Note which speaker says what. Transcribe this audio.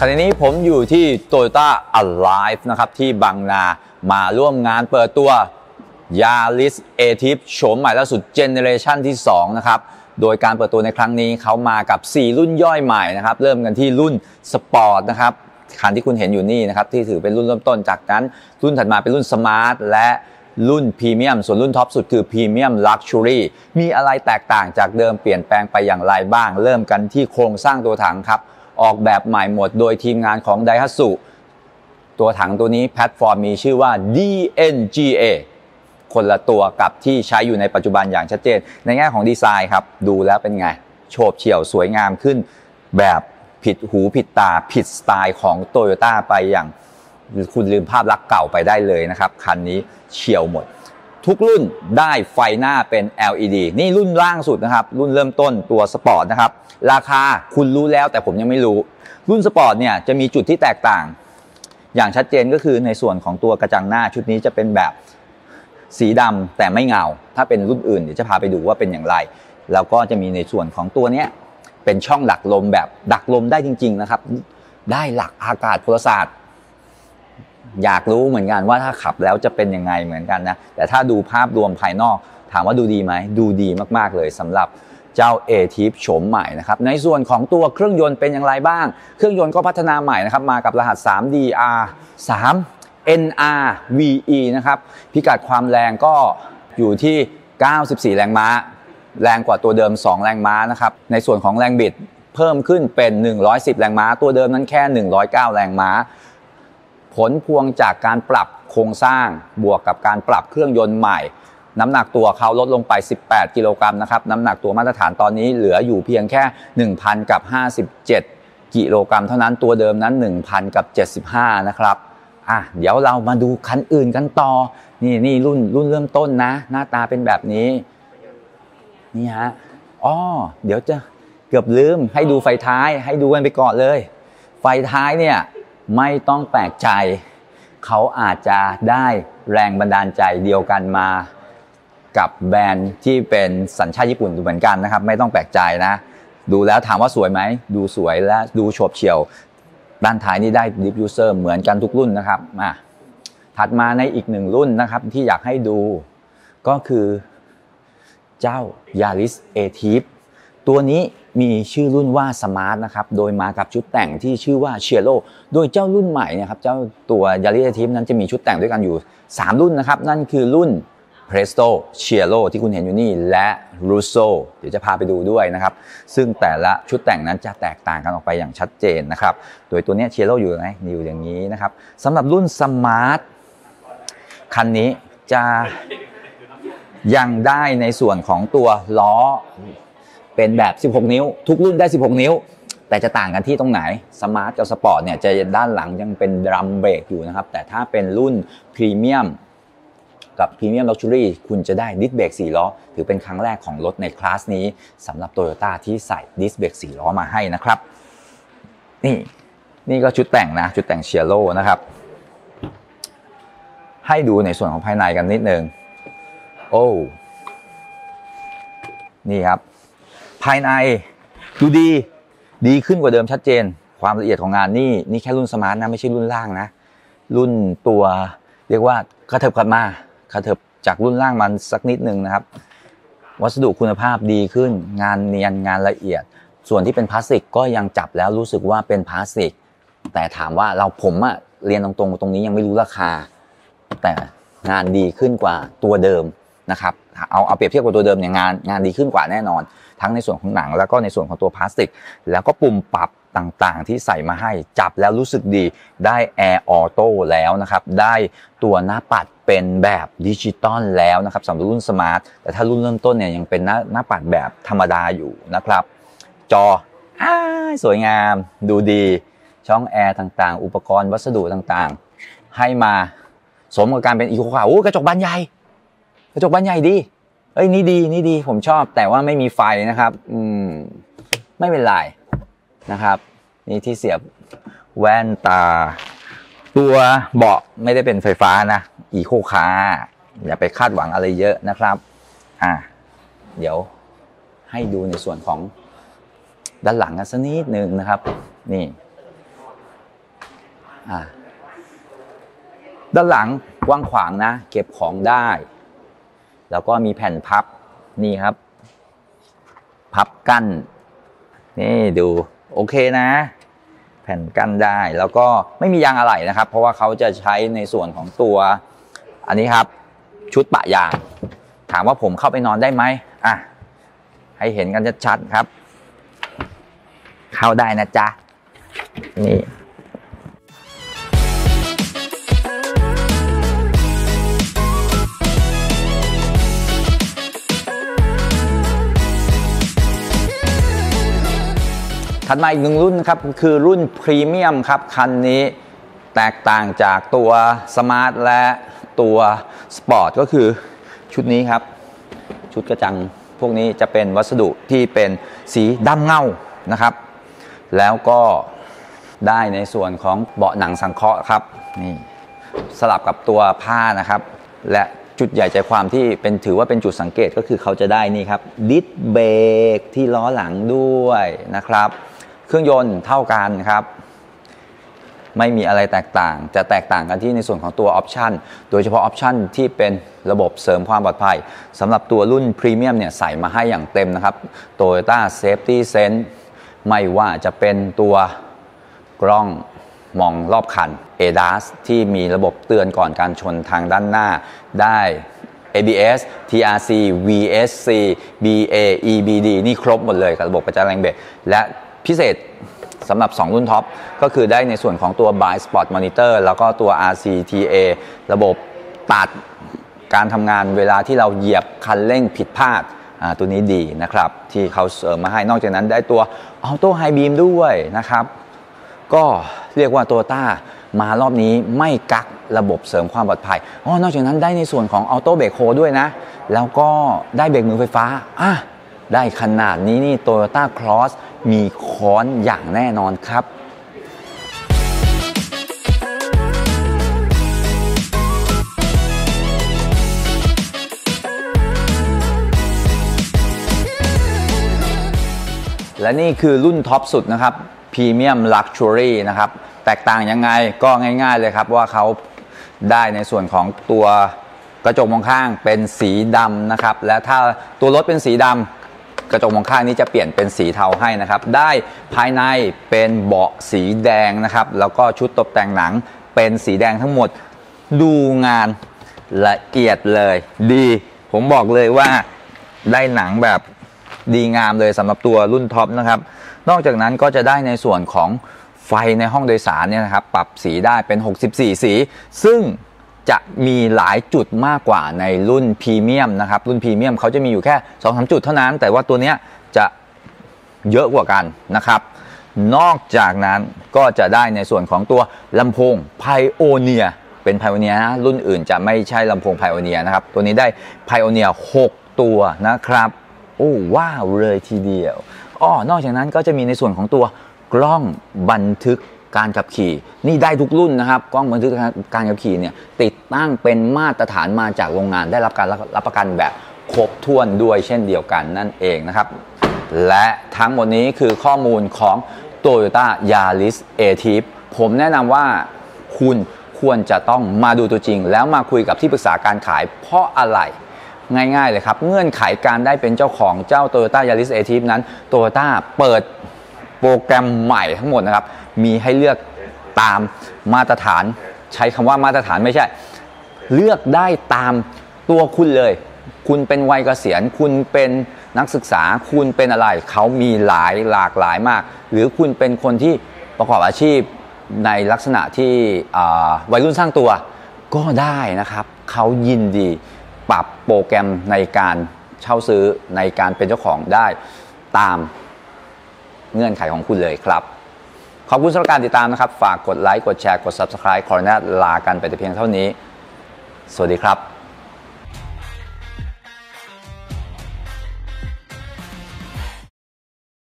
Speaker 1: ขณะนี้ผมอยู่ที่ Toyota Alive นะครับที่บางนามาร่วมงานเปิดตัว Yaris A-Type โฉมใหม่ล่าสุดเจเนเรชันที่2นะครับโดยการเปิดตัวในครั้งนี้เขามากับ4รุ่นย่อยใหม่นะครับเริ่มกันที่รุ่นสปอร์ตนะครับคันที่คุณเห็นอยู่นี่นะครับที่ถือเป็นรุ่นเริ่มต้นจากนั้นรุ่นถัดมาเป็นรุ่นสมาร์ทและรุ่นพรีเมียมส่วนรุ่นท็อปสุดคือพรีเมียมลักชัวรี่มีอะไรแตกต่างจากเดิมเปลี่ยนแปลงไปอย่างไรบ้างเริ่มกันที่โครงสร้างตัวถังครับออกแบบใหม่หมดโดยทีมงานของ Daihatsu ตัวถังตัวนี้แพลตฟอร์มมีชื่อว่า DNGA คนละตัวกับที่ใช้อยู่ในปัจจุบันอย่างชัดเจนในแง่ของดีไซน์ครับดูแล้วเป็นไงโฉบเฉี่ยวสวยงามขึ้นแบบผิดหูผิดตาผิดสไตล์ของ Toyota ไปอย่างคุณลืมภาพลักษณ์เก่าไปได้เลยนะครับคันนี้เฉี่ยวหมดทุกรุ่นได้ไฟหน้าเป็น LED นี่รุ่นล่างสุดนะครับรุ่นเริ่มต้นตัวสปอร์ตนะครับราคาคุณรู้แล้วแต่ผมยังไม่รู้รุ่นสปอร์ตเนี่ยจะมีจุดที่แตกต่างอย่างชัดเจนก็คือในส่วนของตัวกระจังหน้าชุดนี้จะเป็นแบบสีดำแต่ไม่เงาถ้าเป็นรุ่นอื่นเดี๋ยวจะพาไปดูว่าเป็นอย่างไรแล้วก็จะมีในส่วนของตัวนี้เป็นช่องดักลมแบบดักลมได้จริงๆนะครับได้หลักอากาศพลศาสตร์อยากรู้เหมือนกันว่าถ้าขับแล้วจะเป็นยังไงเหมือนกันนะแต่ถ้าดูภาพรวมภายนอกถามว่าดูดีไหมดูดีมากๆเลยสำหรับเจ้า A-Type โฉมใหม่นะครับในส่วนของตัวเครื่องยนต์เป็นอย่างไรบ้างเครื่องยนต์ก็พัฒนาใหม่นะครับมากับรหัส 3DR3 NRVE นะครับพิกัดความแรงก็อยู่ที่94แรงม้าแรงกว่าตัวเดิม2แรงม้านะครับในส่วนของแรงบิดเพิ่มขึ้นเป็น110แรงม้าตัวเดิมนั้นแค่109แรงม้าผลพวงจากการปรับโครงสร้างบวกกับการปรับเครื่องยนต์ใหม่น้ำหนักตัวเขาลดลงไป18กิโลกรัมนะครับน้ำหนักตัวมาตรฐานตอนนี้เหลืออยู่เพียงแค่ 1,057 กิโลกรัมเท่านั้นตัวเดิมนั้น 1,075 นะครับเดี๋ยวเรามาดูคันอื่นกันต่อนี่รุ่นเริ่มต้นนะหน้าตาเป็นแบบนี้นี่ฮะเดี๋ยวจะเกือบลืมให้ดูไฟท้ายให้ดูกันไปก่อนเลยไฟท้ายเนี่ยไม่ต้องแปลกใจเขาอาจจะได้แรงบันดาลใจเดียวกันมากับแบรนด์ที่เป็นสัญชาติญี่ปุ่นเหมือนกันนะครับไม่ต้องแปลกใจนะดูแล้วถามว่าสวยไหมดูสวยและดูโฉบเฉี่ยวด้านท้ายนี่ได้ diffuser เหมือนกันทุกรุ่นนะครับถัดมาในอีกหนึ่งรุ่นนะครับที่อยากให้ดูก็คือเจ้า Yaris A-Type ตัวนี้มีชื่อรุ่นว่า Smart นะครับโดยมากับชุดแต่งที่ชื่อว่า Cielo โดยเจ้ารุ่นใหม่เนี่ยครับเจ้าตัว Yaris A-Type นั้นจะมีชุดแต่งด้วยกันอยู่3รุ่นนะครับนั่นคือรุ่น Presto Cielo ที่คุณเห็นอยู่นี่และ Russo เดี๋ยวจะพาไปดูด้วยนะครับซึ่งแต่ละชุดแต่งนั้นจะแตกต่างกันออกไปอย่างชัดเจนนะครับโดยตัวนี้ Cielo อยู่ไหนอยู่อย่างนี้นะครับสำหรับรุ่น Smart คันนี้จะยังได้ในส่วนของตัวล้อเป็นแบบ16นิ้วทุกรุ่นได้16นิ้วแต่จะต่างกันที่ตรงไหนสมาร์ทกับสปอร์ตเนี่ยจะด้านหลังยังเป็นดรัมเบรกอยู่นะครับแต่ถ้าเป็นรุ่นพรีเมียมกับพรีเมียมลักชัวรี่คุณจะได้ดิสเบรก4ล้อถือเป็นครั้งแรกของรถในคลาสนี้สำหรับ Toyota ที่ใส่ดิสเบรก4ล้อมาให้นะครับนี่ก็ชุดแต่งนะชุดแต่งเชียโร่นะครับให้ดูในส่วนของภายในกันนิดนึงนี่ครับภายในดูดีขึ้นกว่าเดิมชัดเจนความละเอียดของงานนี่แค่รุ่นสมาร์ทนะไม่ใช่รุ่นล่างนะรุ่นตัวเรียกว่ากระเถิบจากรุ่นล่างมันสักนิดนึงนะครับวัสดุคุณภาพดีขึ้นงานเนียนงานละเอียดส่วนที่เป็นพลาสติกก็ยังจับแล้วรู้สึกว่าเป็นพลาสติกแต่ถามว่าผมเรียนตรงนี้ยังไม่รู้ราคาแต่งานดีขึ้นกว่าตัวเดิมนะครับเอาเปรียบเทียบกับตัวเดิมเนี่ยงานดีขึ้นกว่าแน่นอนทั้งในส่วนของหนังแล้วก็ในส่วนของตัวพลาสติกแล้วก็ปุ่มปรับต่างๆที่ใส่มาให้จับแล้วรู้สึกดีได้แอร์ออโต้แล้วนะครับได้ตัวหน้าปัดเป็นแบบดิจิตอลแล้วนะครับสำหรับรุ่นสมาร์ทแต่ถ้ารุ่นเริ่มต้นเนี่ยยังเป็นหน้าปัดแบบธรรมดาอยู่นะครับจอสวยงามดูดีช่องแอร์ต่างๆอุปกรณ์วัสดุต่างๆให้มาสมกับการเป็นอีโคคาร์กระจกบานใหญ่ดีนี่ดีผมชอบแต่ว่าไม่มีไฟนะครับไม่เป็นไรนะครับนี่ที่เสียบแว่นตาตัวเบาะไม่ได้เป็นไฟฟ้านะอีโคคาร์อย่าไปคาดหวังอะไรเยอะนะครับเดี๋ยวให้ดูในส่วนของด้านหลังกันสักนิดนึงนะครับนี่ด้านหลังกว้างขวางนะเก็บของได้แล้วก็มีแผ่นพับนี่ครับพับกั้นนี่ดูโอเคนะแผ่นกั้นได้แล้วก็ไม่มียางอะไหล่นะครับเพราะว่าเขาจะใช้ในส่วนของตัวอันนี้ครับชุดปะยางถามว่าผมเข้าไปนอนได้ไหมให้เห็นกันชัดๆครับเข้าได้นะจ๊ะนี่ถัดมาอีกหนึ่งรุ่นครับคือรุ่นพรีเมียมครับคันนี้แตกต่างจากตัวสมาร์ทและตัวสปอร์ตก็คือชุดนี้ครับชุดกระจังพวกนี้จะเป็นวัสดุที่เป็นสีดำเงานะครับแล้วก็ได้ในส่วนของเบาะหนังสังเคราะห์ครับนี่สลับกับตัวผ้านะครับและจุดใหญ่ใจความที่เป็นถือว่าเป็นจุดสังเกตก็คือเขาจะได้นี่ครับดิสเบรกที่ล้อหลังด้วยนะครับเครื่องยนต์เท่ากันครับไม่มีอะไรแตกต่างจะแตกต่างกันที่ในส่วนของตัวออปชันโดยเฉพาะออปชันที่เป็นระบบเสริมความปลอดภัยสำหรับตัวรุ่นพรีเมียมเนี่ยใส่มาให้อย่างเต็มนะครับ Toyota Safety Sense ไม่ว่าจะเป็นตัวกล้องมองรอบคัน ADAS ที่มีระบบเตือนก่อนการชนทางด้านหน้าได้ ABS TRC VSC BA EBD นี่ครบหมดเลยกับระบบกระจายแรงเบรกและพิเศษสำหรับ2รุ่นท็อปก็คือได้ในส่วนของตัว Blind Spot Monitor แล้วก็ตัว RCTA ระบบตัดการทำงานเวลาที่เราเหยียบคันเร่งผิดพลาดตัวนี้ดีนะครับที่เขาเสริมมาให้นอกจากนั้นได้ตัว Auto High Beam ด้วยนะครับก็เรียกว่า Toyota มารอบนี้ไม่กักระบบเสริมความปลอดภัยนอกจากนั้นได้ในส่วนของ Auto Brake Hold ด้วยนะแล้วก็ได้เบรกมือไฟฟ้าได้ขนาดนี้นี่ Toyota Cross มีค้อนอย่างแน่นอนครับและนี่คือรุ่นท็อปสุดนะครับ Premium Luxury นะครับแตกต่างยังไงก็ง่ายๆเลยครับว่าเขาได้ในส่วนของตัวกระจกมองข้างเป็นสีดำนะครับและถ้าตัวรถเป็นสีดำกระจกมองข้างนี้จะเปลี่ยนเป็นสีเทาให้นะครับได้ภายในเป็นเบาะสีแดงนะครับแล้วก็ชุดตกแต่งหนังเป็นสีแดงทั้งหมดดูงานละเอียดเลยดีผมบอกเลยว่าได้หนังแบบดีงามเลยสำหรับตัวรุ่นท็อปนะครับนอกจากนั้นก็จะได้ในส่วนของไฟในห้องโดยสารเนี่ยนะครับปรับสีได้เป็น64สีซึ่งจะมีหลายจุดมากกว่าในรุ่นพรีเมียมนะครับรุ่นพรีเมียมเขาจะมีอยู่แค่ 2-3 จุดเท่านั้นแต่ว่าตัวนี้จะเยอะกว่ากันนะครับนอกจากนั้นก็จะได้ในส่วนของตัวลำโพง Pioneer เป็น Pioneer นะรุ่นอื่นจะไม่ใช่ลำโพง Pioneer นะครับตัวนี้ได้ Pioneer 6 ตัวนะครับโอ้ว้าวเลยทีเดียวนอกจากนั้นก็จะมีในส่วนของตัวกล้องบันทึกการขับขี่นี่ได้ทุกรุ่นนะครับกล้องบันทึกการขับขี่เนี่ยติดตั้งเป็นมาตรฐานมาจากโรงงานได้รับการรับประกันแบบครบถ้วนด้วยเช่นเดียวกันนั่นเองนะครับและทั้งหมดนี้คือข้อมูลของ Toyota Yaris Active ผมแนะนำว่าคุณควรจะต้องมาดูตัวจริงแล้วมาคุยกับที่ปรึกษาการขายเพราะอะไรง่ายๆเลยครับเงื่อนไขการได้เป็นเจ้าของเจ้า Toyota Yaris Active นั้น Toyota เปิดโปรแกรมใหม่ทั้งหมดนะครับมีให้เลือกตามมาตรฐานใช้คำว่ามาตรฐานไม่ใช่เลือกได้ตามตัวคุณเลยคุณเป็นวัยเกษียณคุณเป็นนักศึกษาคุณเป็นอะไรเขามีหลากหลายมากหรือคุณเป็นคนที่ประกอบอาชีพในลักษณะที่วัยรุ่นสร้างตัวก็ได้นะครับเขายินดีปรับโปรแกรมในการเช่าซื้อในการเป็นเจ้าของได้ตามเงื่อนไขของคุณเลยครับขอบคุณสำหรับการติดตามนะครับฝากกดไลค์กดแชร์กด Subscribe ขออนุญาตลากันไปแต่เพียงเท่านี้สวัสดีครับ